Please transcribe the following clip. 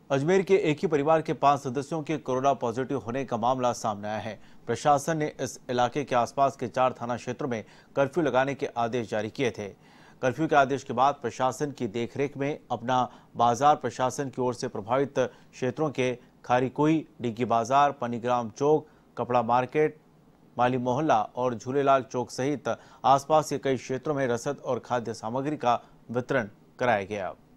अजमेर के एक ही परिवार के 5 सदस्यों के कोरोना पॉजिटिव होने का मामला सामने आया है। प्रशासन ने इस इलाके के आसपास के 4 थाना क्षेत्रों में कर्फ्यू लगाने के आदेश जारी किए थे। कर्फ्यू के आदेश के बाद प्रशासन की देखरेख में अपना बाजार प्रशासन की ओर से प्रभावित क्षेत्रों के खारीकुई, डिग्गी बाजार, पनीग्राम चौक, कपड़ा मार्केट, माली मोहल्ला और झूलेलाल चौक सहित आसपास के कई क्षेत्रों में रसद और खाद्य सामग्री का वितरण कराया गया।